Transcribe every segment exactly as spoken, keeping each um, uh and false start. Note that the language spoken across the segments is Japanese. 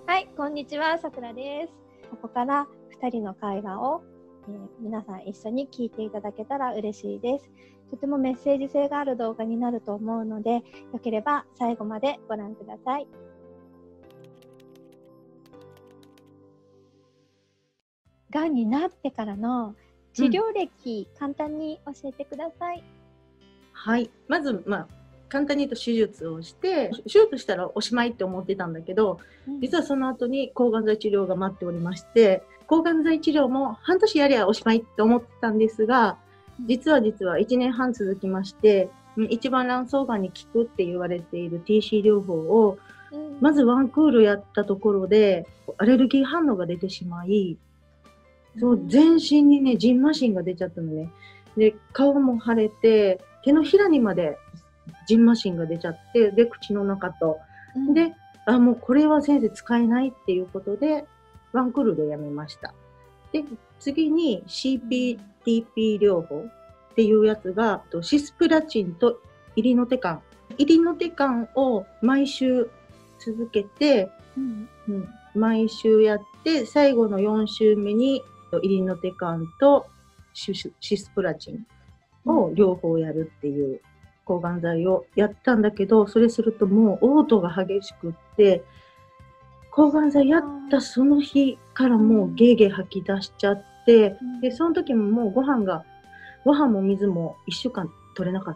はい、こんにちは、さくらです。ここからふたりの会話を、えー、皆さん一緒に聞いていただけたら嬉しいです。とてもメッセージ性がある動画になると思うので、よければ最後までご覧ください。がんになってからの治療歴、うん、簡単に教えてください。 はい、まず、まあ簡単に言うと手術をして、手術したらおしまいって思ってたんだけど、うん、実はその後に抗がん剤治療が待っておりまして、抗がん剤治療も半年やりゃおしまいって思ってたんですが、実は実はいちねんはん続きまして、一番卵巣がんに効くって言われている ティーシー 療法を、うん、まずワンクールやったところで、アレルギー反応が出てしまい、うん、そう全身にね、ジンマシンが出ちゃったのね。で、顔も腫れて、手のひらにまでジンマシンが出ちゃって、で、口の中と。うん、で、あ、もうこれは先生使えないっていうことで、ワンクールでやめました。で、次に シーピーティーピー 療法っていうやつが、シスプラチンとイリノテカン。イリノテカンを毎週続けて、うんうん、毎週やって、最後のよん週目にイリノテカンとシスプラチンを両方やるっていう抗がん剤をやったんだけど、それするともう嘔吐が激しくって、抗がん剤やったその日からもうゲーゲー吐き出しちゃって、で、その時ももうご飯が、ご飯も水もいっしゅうかん取れなかった、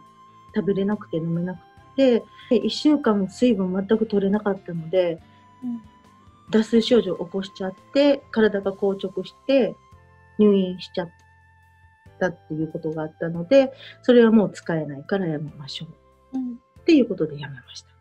食べれなくて飲めなくて、でいっしゅうかん水分全く取れなかったので、うん、脱水症状を起こしちゃって、体が硬直して入院しちゃったっていうことがあったので、それはもう使えないからやめましょう、うん、っていうことでやめました、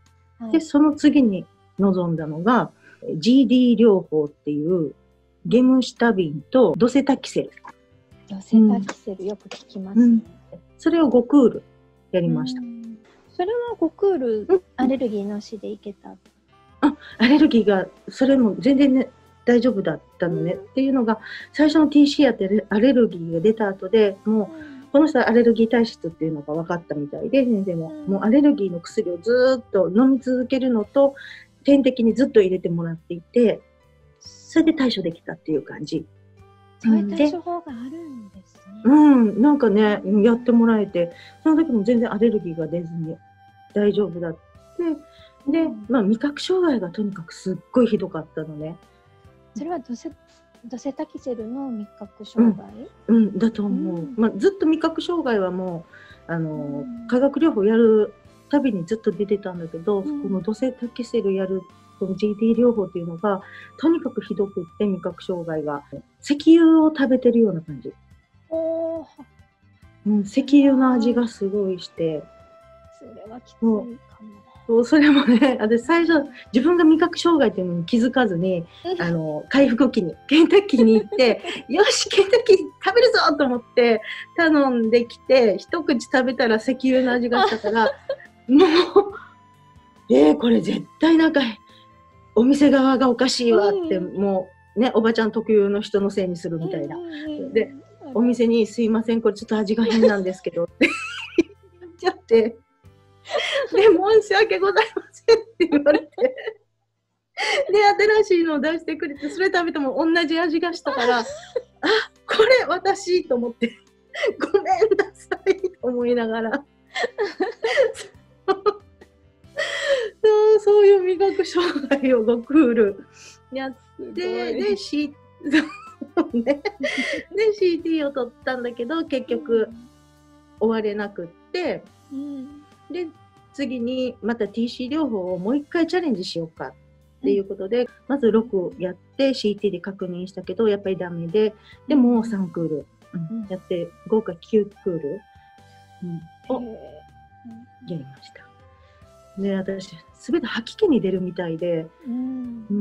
はい、でその次に臨んだのが ジーディー 療法っていうゲムシタビンとドセタキセル。 ドセタキセルよく聞きますね、うん、 それをごクールやりました。 それはごクールアレルギーなしでいけた、うん、 あ、アレルギーがそれも全然ね大丈夫だったのね、うん、っていうのが最初の ティーシー やってアレルギーが出た後でもう、うん、この人はアレルギー体質っていうのが分かったみたいで、先生も、うん、もうアレルギーの薬をずっと飲み続けるのと点滴にずっと入れてもらっていて、それで対処できたっていう感じ。 そういう対処法があるんですね。 うん、なんかね、やってもらえて、その時も全然アレルギーが出ずに大丈夫だって。で、うん、まあ味覚障害がとにかくすっごいひどかったのね。 それはドセ、ドセタキセルの味覚障害、 うん、うん、だと思う。うん、まあ、ずっと味覚障害はもう、あの、うん、化学療法やるたびにずっと出てたんだけど、うん、このドセタキセルやる、この ジーディー 療法っていうのが、とにかくひどくって味覚障害が、石油を食べてるような感じ。 おー、 うん、石油の味がすごいして。 それはきついかも。 そう、それもね、私最初、自分が味覚障害っていうのに気づかずに、あの、回復期に、ケンタッキーに行って、よし、ケンタッキー食べるぞと思って頼んできて、一口食べたら石油の味がしたから、もう、えー、これ絶対なんか、お店側がおかしいわって、うん、もう、ね、おばちゃん特有の人のせいにするみたいな。で、お店にすいません、これちょっと味が変なんですけど、って言っちゃって、で、申し訳ございませんって言われて。で、新しいのを出してくれて、それ食べても同じ味がしたから、あ、これ私と思って、ごめんなさいと思いながら。そう、そういう味覚障害をごクールやって、で、C、そうね、で、シーティー を取ったんだけど、結局、終われなくって、うん、で、次にまた ティーシー 療法をもう一回チャレンジしようかっていうことで、うん、まずろくやって シーティー で確認したけど、やっぱりダメで、でもうさんクール、うん、やって、合計きゅうクール、うん、をやりました。で、私、すべて吐き気に出るみたいで、うん、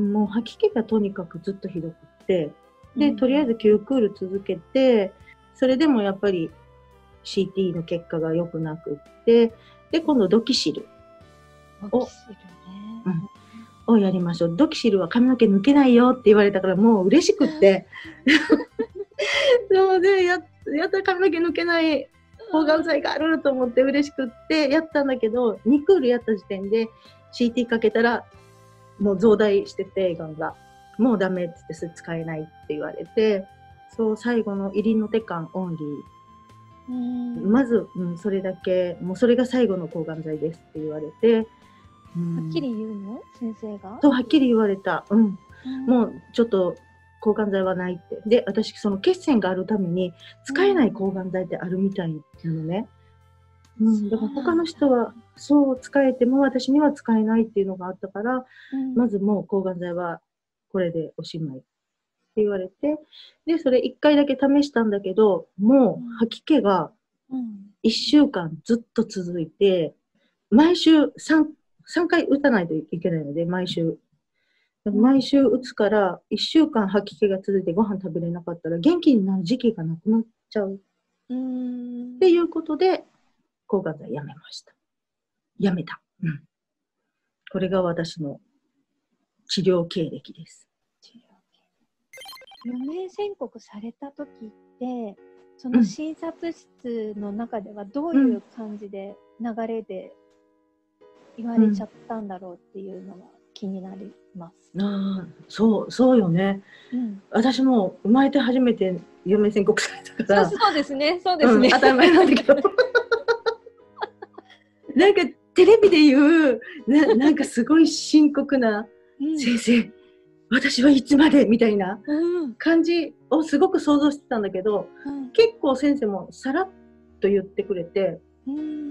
もう吐き気がとにかくずっとひどくって、で、とりあえずきゅうクール続けて、それでもやっぱり シーティー の結果が良くなくって、で、今度ドキシルを、 ドキシルね、 うん、をやりましょう。ドキシルは髪の毛抜けないよって言われたからもう嬉しくって。なので、や、やったら髪の毛抜けない抗がん剤があると思って嬉しくってやったんだけど、にクールやった時点で シーティー かけたらもう増大してて、がんが。もうダメって言って、それ使えないって言われて、そう、最後の入りの手間オンリー。 うん、 まず、うん、それだけ、もうそれが最後の抗がん剤ですって言われて、うん、 はっきり言うの先生が？ そう、はっきり言われた。うん。 うん、 もうちょっと抗がん剤はないって。で、私、その血栓があるために使えない抗がん剤ってあるみたいなのね。うん、だから他の人はそう使えても私には使えないっていうのがあったから、 うん、 まずもう抗がん剤はこれでおしまいって言われて、で、それいっかいだけ試したんだけど、もう吐き気がいっしゅうかんずっと続いて、毎週 3, 3回打たないといけないので、毎週。毎週打つからいっしゅうかん吐き気が続いてご飯食べれなかったら元気になる時期がなくなっちゃう。 うん、 っていうことで、抗がん剤やめました。やめた。うん。これが私の治療経歴です。 治療経歴。余命宣告された時って、その診察室の中ではどういう感じで流れで言われちゃったんだろうっていうのは気になります。 うん、ああ、そう、そうよね。うん、私も生まれて初めて余命宣告されたから。 そう、そうですね、そうですね。 うん、当たり前なんだけど。なんかテレビで言う な, なんかすごい深刻な、うん、先生私はいつまでみたいな感じをすごく想像してたんだけど、うん、結構先生もさらっと言ってくれて、うん、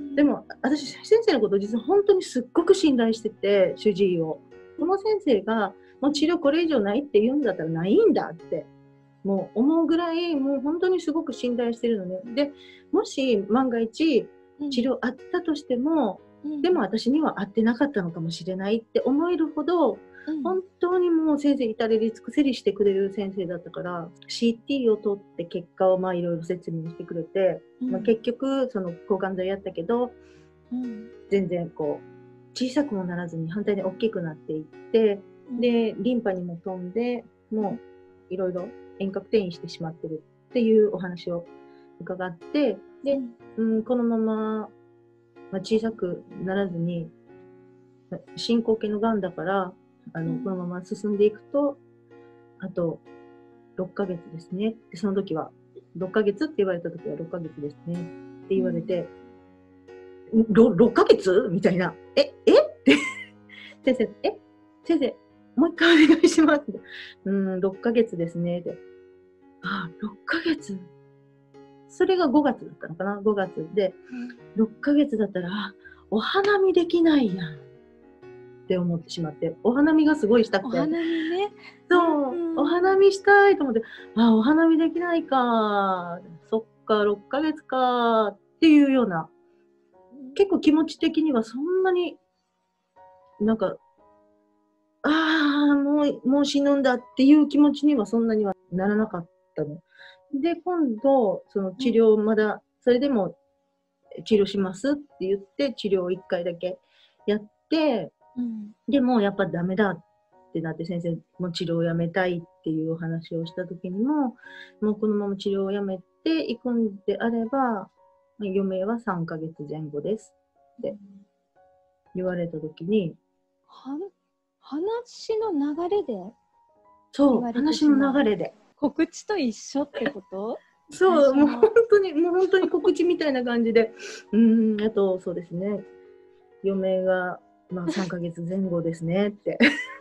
でも私先生のこと実は本当にすっごく信頼してて、主治医をこの先生がもう治療これ以上ないって言うんだったらないんだってもう思うぐらいもう本当にすごく信頼してるのね。でもし万が一治療あったとしても、うん、でも私には合ってなかったのかもしれないって思えるほど、うん、本当にもう先生至れり尽くせりしてくれる先生だったから、 シーティー を取って結果をまあいろいろ説明してくれて、うんまあ、結局その抗がん剤やったけど、うん、全然こう小さくもならずに反対に大きくなっていって、うん、でリンパにも飛んでもういろいろ遠隔転移してしまってるっていうお話を伺って、で、うん、このまま、まあ、小さくならずに進行形のがんだからあの、うん、このまま進んでいくとあとろっかげつですねで、その時はろっかげつって言われた時はろっかげつですねって言われて、うん、ろ, ろっかげつみたいな、ええって先生え先生もう一回お願いしますって、うんろっかげつですねって、あろっかげつ、それがごがつだったのかな、ごがつで、うん、ろっかげつだったら、あ、お花見できないやんって思ってしまって、お花見がすごいしたくて。 お花見ね。 そう、うん、お花見したいと思って、あ、お花見できないか、そっか、ろっかげつか、っていうような、結構気持ち的にはそんなに、なんか、ああ、もう、もう死ぬんだっていう気持ちにはそんなにはならなかったの。で、今度、その治療まだ、それでも治療しますって言って、治療をいっかいだけやって、うん、でもやっぱダメだってなって、先生も治療をやめたいっていうお話をした時にも、もうこのまま治療をやめていくんであれば、余命はさんかげつぜん後ですって言われた時に、 は話の流れでそう、話の流れで。 告知と一緒ってこと？ そう、もう本当に、もう本当に告知みたいな感じで、うーん、あと、そうですね、余命が、まあ、さんかげつぜん後ですねって。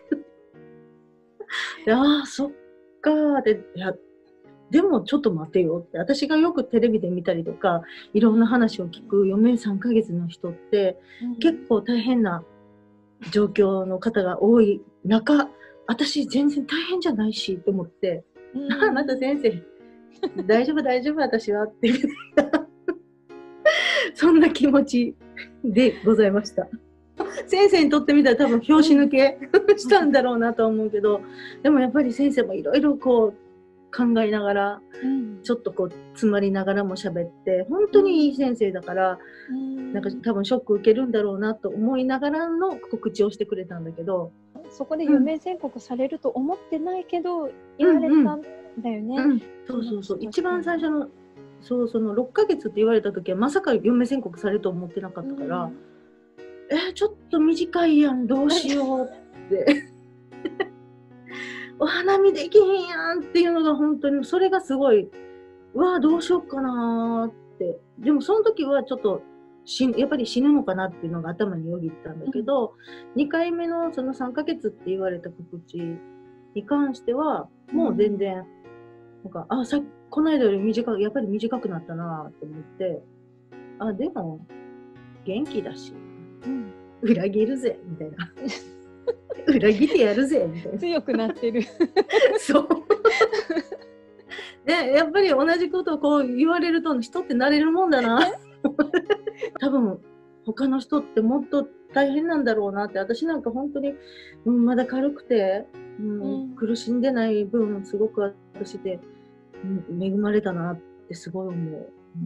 で、ああ、そっかーって、いや、でもちょっと待てよって、私がよくテレビで見たりとか、いろんな話を聞く余命さんかげつの人って、うん、結構大変な状況の方が多い中、私全然大変じゃないしと思って、うん、また先生、大丈夫大丈夫私はってそんな気持ちでございました。先生にとってみたら多分拍子抜けしたんだろうなと思うけど、でもやっぱり先生もいろいろこう考えながら、うん、ちょっとこう詰まりながらも喋って、本当にいい先生だから、うん、なんか多分ショック受けるんだろうなと思いながらの告知をしてくれたんだけど、 そこで余命宣告されると思ってないけど、うん、言われたんだよね。 うんうん、そうそうそう、一番最初のそうそのろっかげつって言われた時はまさか余命宣告されると思ってなかったから、うん、えー、ちょっと短いやんどうしようってお花見できへんやんっていうのが本当に、それがすごい、うわ、どうしよっかなーって。でもその時はちょっと死やっぱり死ぬのかなっていうのが頭によぎったんだけど、うん、にかいめのそのさんかげつって言われた告知に関しては、もう全然、なんか、あ、さこの間より短く、やっぱり短くなったなと思って、あ、でも、元気だし、うん、裏切るぜ、みたいな。裏切ってやるぜ、みたいな。 強くなってる。 そう。で、やっぱり同じことをこう言われると、人って慣れるもんだな。多分、他の人ってもっと大変なんだろうなって、私なんか本当に、うん、まだ軽くて、うんうん、苦しんでない分、すごく私で、うん、恵まれたなってすごい思う。うん、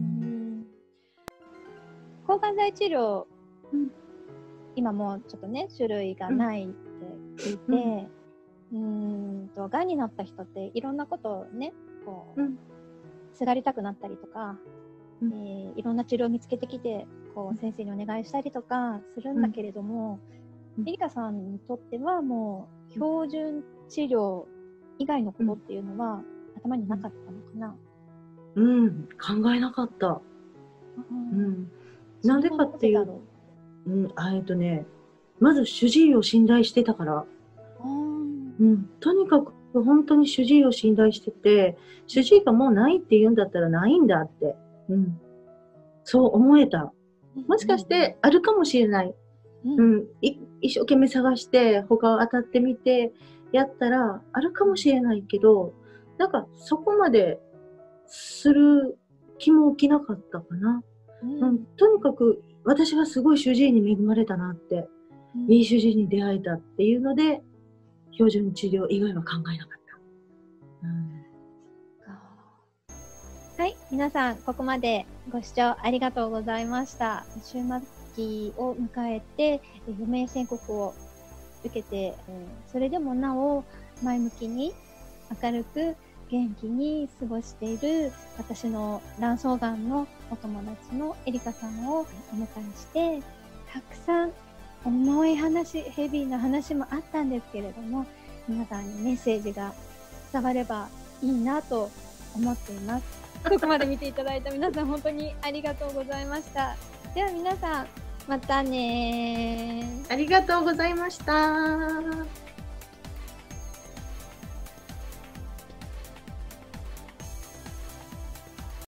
抗がん剤治療、うん、今もうちょっとね、種類がないって聞いて、うん、うんと、がんになった人っていろんなことをね、こう、うん、すがりたくなったりとか、うん、えー、いろんな治療を見つけてきて、こう先生にお願いしたりとかするんだけれども、うん、エリカさんにとってはもう標準治療以外のことっていうのは、うん、頭になかったのかな？ うん、考えなかった。うん、なんでかっていうと、うん、あえっとね、まず主治医を信頼してたから、うん、とにかく本当に主治医を信頼してて、主治医がもうないって言うんだったらないんだって、うん、そう思えた。もしかしてあるかもしれない。うん、い一生懸命探して他を当たってみてやったらあるかもしれないけど、なんかそこまでする気も起きなかったかな。うんうん、とにかく私はすごい主治医に恵まれたなって、うん、いい主治医に出会えたっていうので、標準治療以外は考えなかった。うん、 はい、皆さんここまでご視聴ありがとうございました。終末期を迎えて余命宣告を受けて、それでもなお前向きに明るく元気に過ごしている私の卵巣がんのお友達のエリカさんをお迎えして、たくさん重い話、ヘビーな話もあったんですけれども、皆さんにメッセージが伝わればいいなと思っています。ここまで見ていただいた皆さん本当にありがとうございました。では皆さん、またねー。 ありがとうございました。